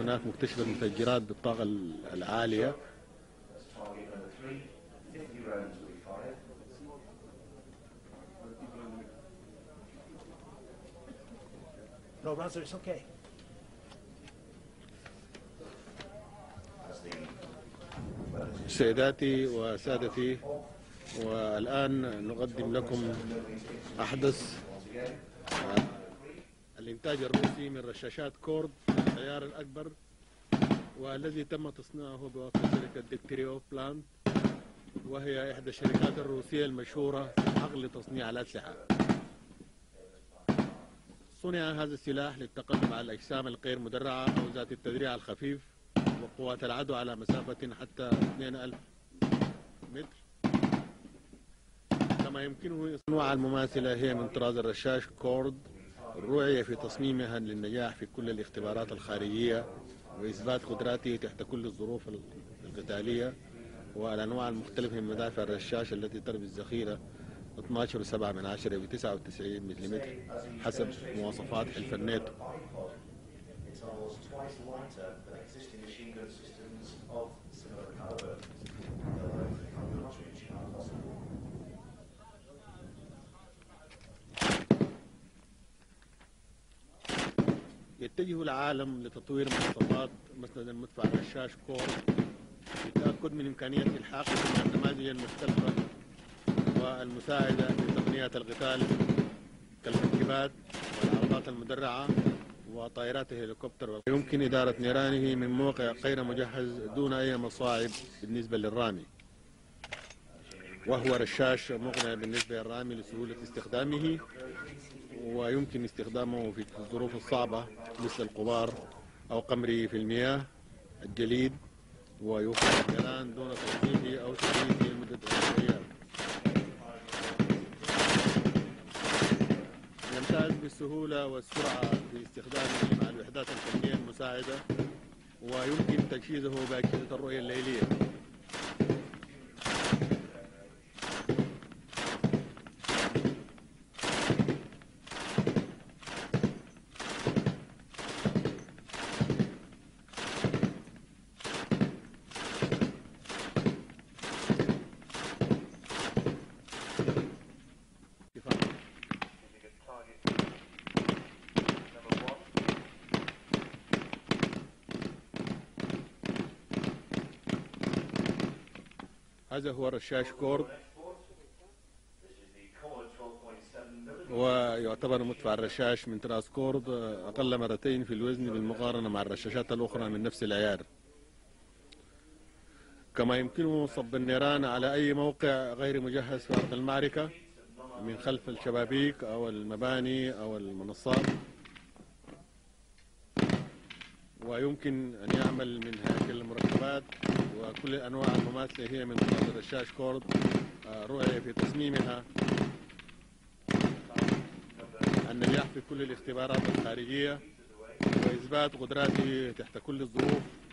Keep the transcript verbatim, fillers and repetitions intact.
هناك مكتشفة مفجرات بالطاقة العالية. No, Razor, it's okay. سيداتي وسادتي، والآن نقدم لكم أحدث الإنتاج الروسي من رشاشات كورد التيار الأكبر، والذي تم تصنيعه بواسطة شركة ديكتريو بلانت، وهي إحدى الشركات الروسية المشهورة في حقل تصنيع الأسلحة. صنع هذا السلاح للتقدم على الأجسام الغير مدرعة أو ذات التدريع الخفيف وقوات العدو على مسافة حتى اثنين ألف متر. كما يمكنه الأنواع المماثلة هي من طراز الرشاش كورد، الرعية في تصميمها للنجاح في كل الاختبارات الخارجية وإثبات قدراته تحت كل الظروف القتالية، والأنواع المختلفة من مدافع الرشاش التي ترمي الذخيرة اثني عشر وسبعة من عشرة ب تسعة وتسعين ملم حسب مواصفات حلف الناتو. يتجه العالم لتطوير مواصفات مسند المدفع الرشاش كورد للتأكد من إمكانية الحاقه مع النماذج المختلفة والمساعدة في تقنية القتال كالمركبات والعربات المدرعة وطائرات الهليكوبتر. يمكن إدارة نيرانه من موقع غير مجهز دون أي مصاعب بالنسبة للرامي، وهو رشاش مقنع بالنسبة للرامي لسهولة استخدامه، ويمكن استخدامه في الظروف الصعبة مثل القبار أو قمره في المياه الجليد، ويوفر النيران دون توقيفه أو تحريكه لمدة أيام. يمتاز بالسهولة والسرعة في استخدامه مع الوحدات الفنية المساعدة، ويمكن تجهيزه بأجهزة الرؤية الليلية. هذا هو رشاش كورد، ويعتبر مدفع الرشاش من طراز كورد أقل مرتين في الوزن بالمقارنة مع الرشاشات الأخرى من نفس العيار. كما يمكنه صب النيران على أي موقع غير مجهز في أرض المعركة من خلف الشبابيك أو المباني أو المنصات، ويمكن أن يعمل من هياكل المركبات، وكل الأنواع المماثلة هي من طراز الرشاش كورد رؤية في تصميمها النجاح في كل الاختبارات الخارجية وإثبات قدراته تحت كل الظروف